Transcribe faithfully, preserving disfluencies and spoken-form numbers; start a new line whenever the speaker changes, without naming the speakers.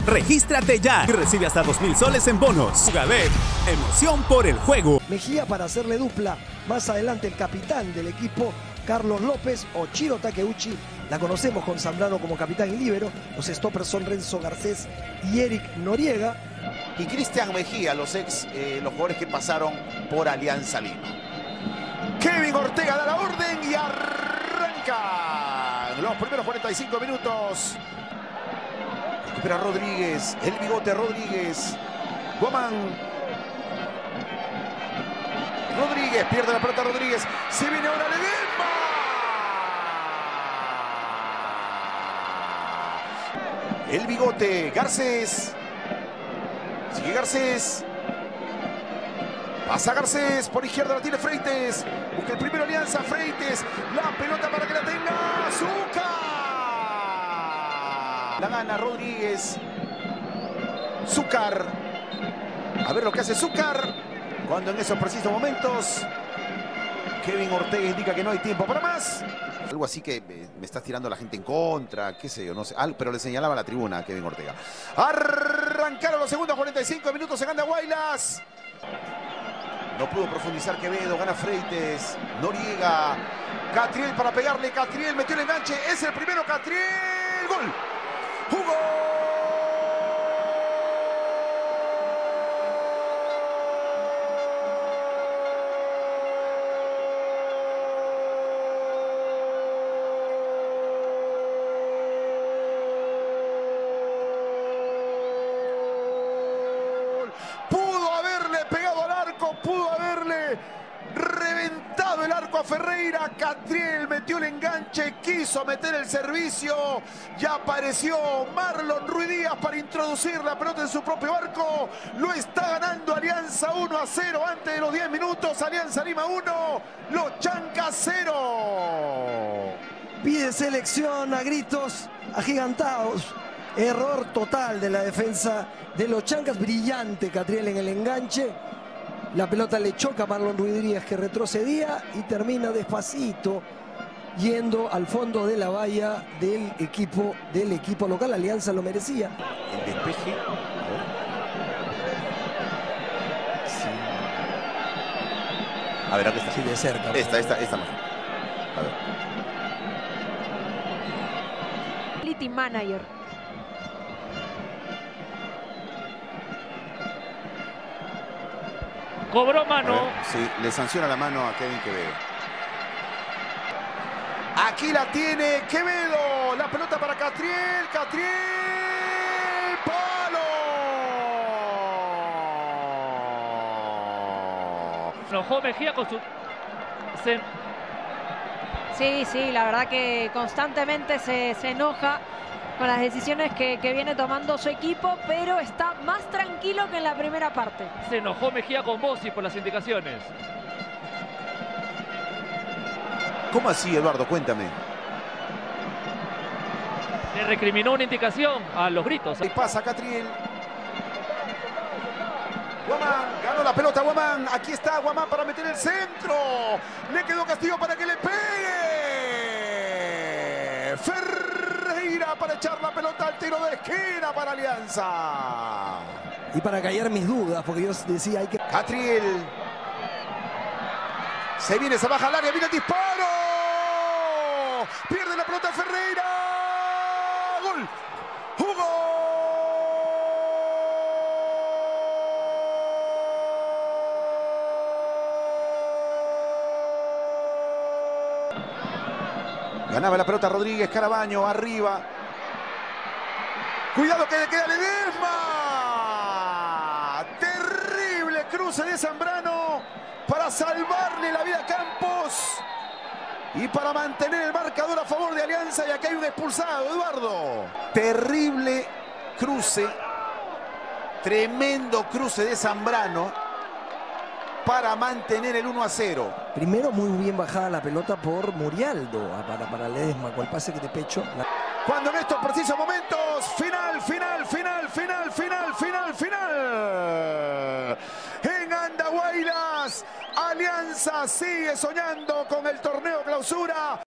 Regístrate ya y recibe hasta dos mil soles en bonos. Jugador, emoción por el juego.
Mejía para hacerle dupla. Más adelante el capitán del equipo, Carlos López o Chiro Takeuchi. La conocemos con Zambrano como capitán y líbero. Los stoppers son Renzo Garcés y Eric Noriega.
Y Cristian Mejía, los ex, eh, los jugadores que pasaron por Alianza Lima. Kevin Ortega da la orden y arranca los primeros cuarenta y cinco minutos. Recupera Rodríguez, el bigote Rodríguez. Guamán. Rodríguez, pierde la pelota Rodríguez. Se viene ahora Ledesma. El bigote, Garcés. Sigue Garcés. Pasa Garcés, por izquierda la tiene Freites. Busca el primero Alianza, Freites. La pelota para que la tenga Zúcar. La gana Rodríguez. Zúcar. A ver lo que hace Zúcar. Cuando en esos precisos momentos Kevin Ortega indica que no hay tiempo para más. Algo así que me está tirando la gente en contra, qué sé yo, no sé. Ah, pero le señalaba a la tribuna a Kevin Ortega. Arrancaron los segundos cuarenta y cinco minutos en Andahuaylas. No pudo profundizar Quevedo, gana Freites, Noriega, Catriel para pegarle, Catriel metió el enganche, es el primero Catriel, gol, jugó. Pudo haberle reventado el arco a Ferreira. Catriel metió el enganche, quiso meter el servicio. Ya apareció Marlon Ruiz Díaz para introducir la pelota en su propio arco. Lo está ganando Alianza uno a cero antes de los diez minutos. Alianza Lima uno, los Chancas cero.
Pide selección a gritos agigantados. Error total de la defensa de los Chancas. Brillante Catriel en el enganche. La pelota le choca a Marlon Ruiz Díaz, que retrocedía y termina despacito yendo al fondo de la valla del equipo, del equipo local. Alianza lo merecía.
El despeje. Sí. A ver, aquí está.
Sí, de cerca.
Esta, esta, esta más. A ver.
Quality Manager.
Cobró mano.
Sí, le sanciona la mano a Kevin Quevedo. Aquí la tiene Quevedo. La pelota para Catriel. Catriel. ¡Palo!
Enojó Mejía con su... Se...
Sí, sí, la verdad que constantemente se, se enoja con las decisiones que, que viene tomando su equipo, pero está más tranquilo que en la primera parte.
Se enojó Mejía con Bossi por las indicaciones.
¿Cómo así, Eduardo? Cuéntame.
Le recriminó una indicación a los gritos.
Ahí pasa Catriel. Guamán, ganó la pelota Guamán. Aquí está Guamán para meter el centro. Le quedó Castillo para que le pegue. Ferreira para echar la pelota al tiro de esquina para Alianza.
Y para callar mis dudas, porque yo decía hay que...
Catriel. Se viene, se baja al área, viene el disparo. Pierde la pelota Ferreira. Gol. Jugó. Ganaba la pelota Rodríguez, Carabaño, arriba. Cuidado que le queda Ledesma. Terrible cruce de Zambrano para salvarle la vida a Campos y para mantener el marcador a favor de Alianza. Y acá hay un expulsado, Eduardo. Terrible cruce, tremendo cruce de Zambrano para mantener el uno a cero.
Primero muy bien bajada la pelota por Murialdo para, para Ledesma con el pase de pecho. La...
Cuando en estos precisos momentos, final, final, final, final, final, final, final. En Andahuaylas, Alianza sigue soñando con el torneo clausura.